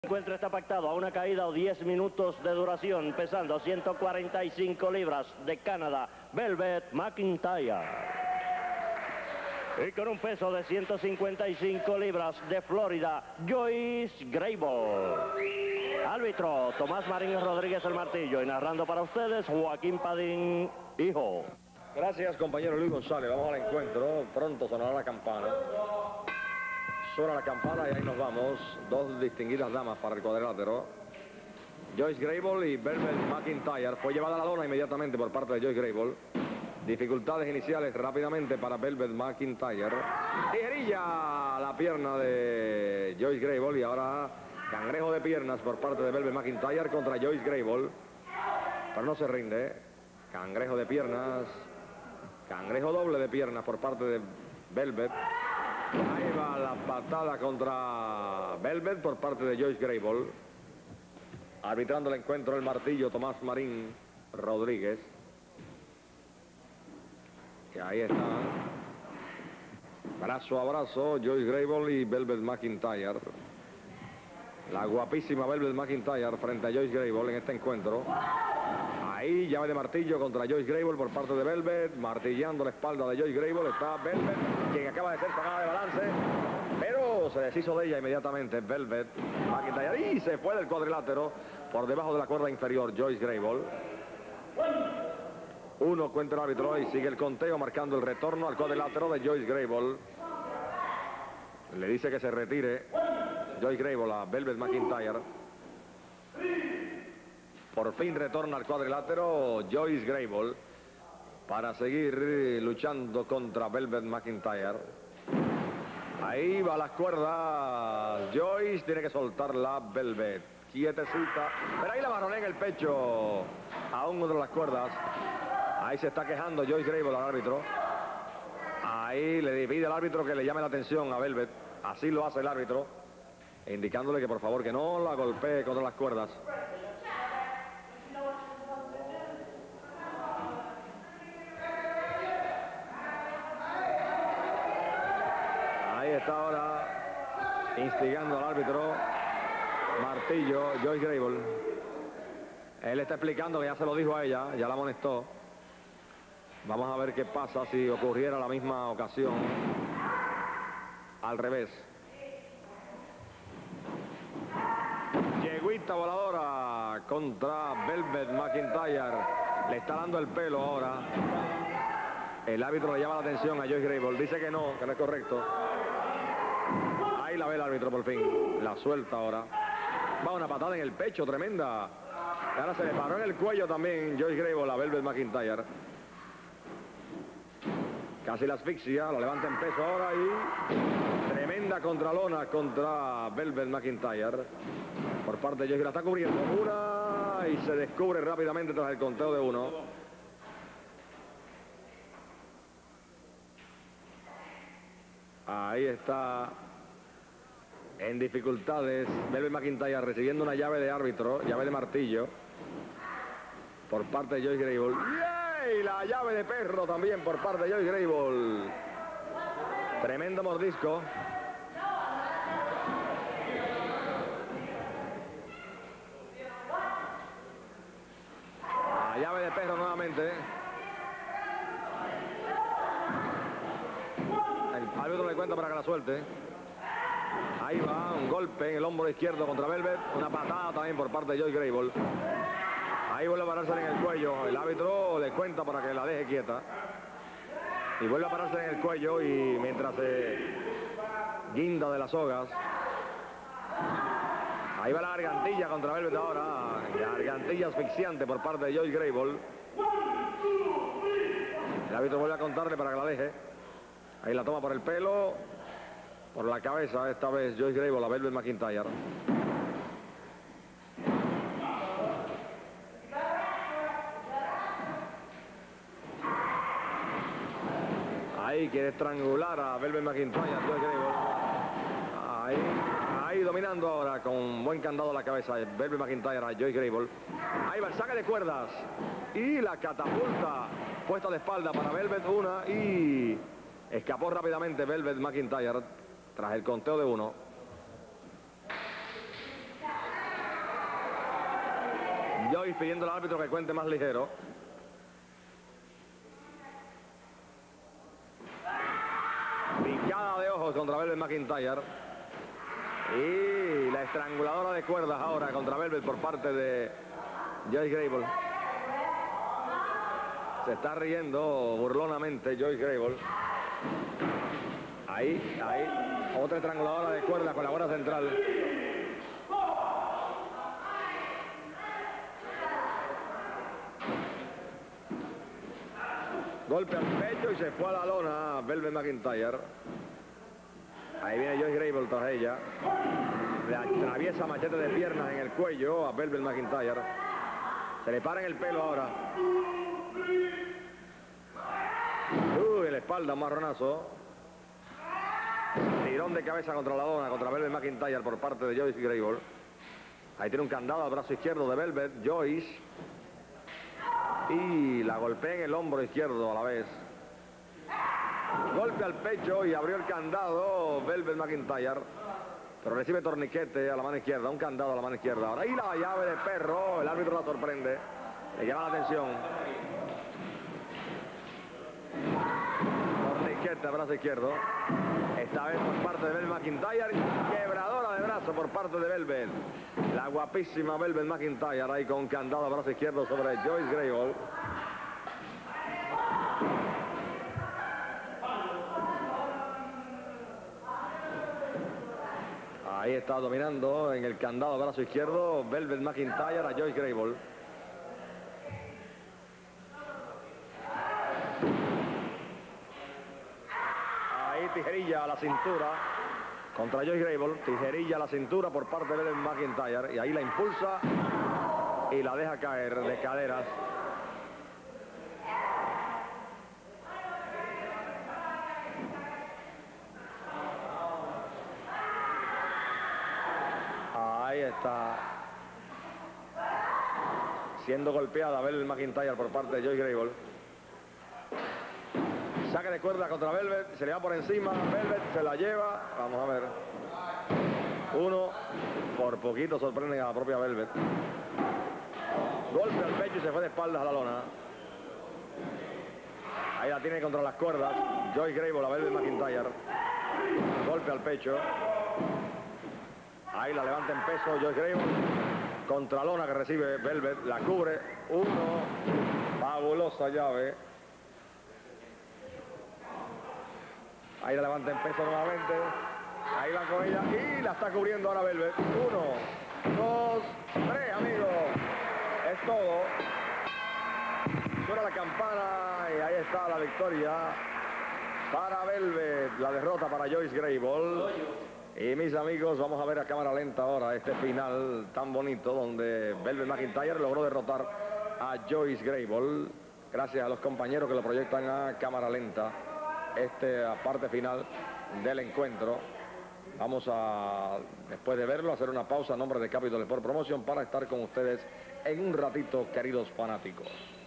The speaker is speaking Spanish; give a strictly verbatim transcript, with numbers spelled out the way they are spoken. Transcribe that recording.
El encuentro está pactado a una caída o diez minutos de duración, pesando ciento cuarenta y cinco libras de Canadá, Velvet McIntyre. Y con un peso de ciento cincuenta y cinco libras de Florida, Joyce Grable. Árbitro, Tomás Marín Rodríguez el Martillo. Y narrando para ustedes, Joaquín Padín, hijo. Gracias, compañero Luis González. Vamos al encuentro. Pronto sonará la campana. Suena la campana y ahí nos vamos. Dos distinguidas damas para el cuadrilátero. Joyce Grable y Velvet McIntyre. Fue llevada a la lona inmediatamente por parte de Joyce Grable. Dificultades iniciales rápidamente para Velvet McIntyre. Tijerilla la pierna de Joyce Grable y ahora cangrejo de piernas por parte de Velvet McIntyre contra Joyce Grable. Pero no se rinde. Cangrejo de piernas. Cangrejo doble de piernas por parte de Velvet. Ahí va la patada contra Velvet por parte de Joyce Grable. Arbitrando el encuentro el Martillo, Tomás Marín Rodríguez. Y ahí está. Brazo a brazo, Joyce Grable y Velvet McIntyre. La guapísima Velvet McIntyre frente a Joyce Grable en este encuentro. Ahí, llave de martillo contra Joyce Grable por parte de Velvet. Martillando la espalda de Joyce Grable. Está Velvet, quien acaba de ser sacada de balance. Pero se deshizo de ella inmediatamente Velvet McIntyre. Y se fue del cuadrilátero por debajo de la cuerda inferior Joyce Grable. Uno cuenta el árbitro y sigue el conteo marcando el retorno al cuadrilátero de Joyce Grable. Le dice que se retire Joyce Grable a Velvet McIntyre. Por fin retorna al cuadrilátero Joyce Grable para seguir luchando contra Velvet McIntyre. Ahí va las cuerdas. Joyce tiene que soltar la Velvet. Quietecita. Pero ahí la baronea en el pecho a uno de las cuerdas. Ahí se está quejando Joyce Grable al árbitro. Ahí le pide al árbitro que le llame la atención a Velvet. Así lo hace el árbitro, indicándole que por favor que no la golpee contra las cuerdas. Ahí está ahora instigando al árbitro Martillo, Joyce Grable. Él está explicando que ya se lo dijo a ella, ya la amonestó. Vamos a ver qué pasa si ocurriera la misma ocasión al revés. Yeguita voladora contra Velvet McIntyre. Le está dando el pelo ahora. El árbitro le llama la atención a Joyce Grable. Dice que no, que no es correcto. Ahí la ve el árbitro por fin. La suelta ahora. Va una patada en el pecho tremenda. Y ahora se le paró en el cuello también Joyce Grable a Velvet McIntyre. Casi la asfixia, la levanta en peso ahora y tremenda contralona contra Velvet McIntyre por parte de Joyce. La está cubriendo una y se descubre rápidamente tras el conteo de uno. Ahí está en dificultades Velvet McIntyre recibiendo una llave de árbitro, llave de martillo por parte de Joyce Grable. Y la llave de perro también por parte de Joyce Grable. Tremendo mordisco. La llave de perro nuevamente. El árbitro le cuenta para que la suelte. Ahí va, un golpe en el hombro izquierdo contra Velvet. Una patada también por parte de Joyce Grable. Ahí vuelve a pararse en el cuello. El árbitro le cuenta para que la deje quieta. Y vuelve a pararse en el cuello y mientras se guinda de las sogas. Ahí va la gargantilla contra Velvet ahora. Gargantilla asfixiante por parte de Joyce Grable. El árbitro vuelve a contarle para que la deje. Ahí la toma por el pelo. Por la cabeza esta vez Joyce Grable a Velvet McIntyre. Ahí quiere estrangular a Velvet McIntyre, Joyce Grable. Ahí, ahí dominando ahora con buen candado a la cabeza Velvet McIntyre a Joyce Grable. Ahí va el saque de cuerdas. Y la catapulta puesta de espalda para Velvet una y escapó rápidamente Velvet McIntyre tras el conteo de uno. Joyce pidiendo al árbitro que cuente más ligero. Picada de ojos contra Velvet McIntyre. Y la estranguladora de cuerdas ahora contra Velvet por parte de Joyce Grable. Se está riendo burlonamente Joyce Grable. Ahí, ahí. Otra estranguladora de cuerdas con la cuerda central. Golpe al pecho y se fue a la lona Velvet McIntyre. Ahí viene Joyce Grable tras ella. Le atraviesa machete de piernas en el cuello a Velvet McIntyre. Se le para en el pelo ahora. Uy, en la espalda, un marronazo. Tirón de cabeza contra la lona, contra Velvet McIntyre por parte de Joyce Grable. Ahí tiene un candado al brazo izquierdo de Velvet, Joyce. Y la golpea en el hombro izquierdo a la vez. Golpe al pecho y abrió el candado Velvet McIntyre. Pero recibe torniquete a la mano izquierda, un candado a la mano izquierda. Ahora ahí la llave de perro, el árbitro la sorprende. Le llama la atención. Torniquete al brazo izquierdo. Esta vez por parte de Velvet McIntyre. Quebradora de brazo por parte de Velvet. La guapísima Velvet McIntyre ahí con un candado al brazo izquierdo sobre Joyce Grable. Ahí está dominando en el candado al brazo izquierdo Velvet McIntyre a Joyce Grable. Ahí tijerilla a la cintura contra Joyce Grable. Tijerilla a la cintura por parte de Velvet McIntyre. Y ahí la impulsa y la deja caer de caderas. Ahí está siendo golpeada Velvet McIntyre por parte de Joyce Grable. Saque de cuerda contra Velvet, se le va por encima, Velvet se la lleva, vamos a ver. Uno, por poquito sorprende a la propia Velvet. Golpe al pecho y se fue de espaldas a la lona. Ahí la tiene contra las cuerdas, Joyce Grable a Velvet McIntyre. Golpe al pecho. Ahí la levanta en peso Joyce Grable. Contra lona que recibe Velvet, la cubre. Uno, fabulosa llave. Ahí la levanta en peso nuevamente. Ahí va con ella y la está cubriendo ahora Velvet. Uno, dos, tres, amigos. Es todo. Suena la campana y ahí está la victoria para Velvet. La derrota para Joyce Grable. Y mis amigos, vamos a ver a cámara lenta ahora este final tan bonito donde Velvet McIntyre logró derrotar a Joyce Grable. Gracias a los compañeros que lo proyectan a cámara lenta. Esta parte final del encuentro. Vamos a, después de verlo, hacer una pausa a nombre de Capital Sport Promotion para estar con ustedes en un ratito, queridos fanáticos.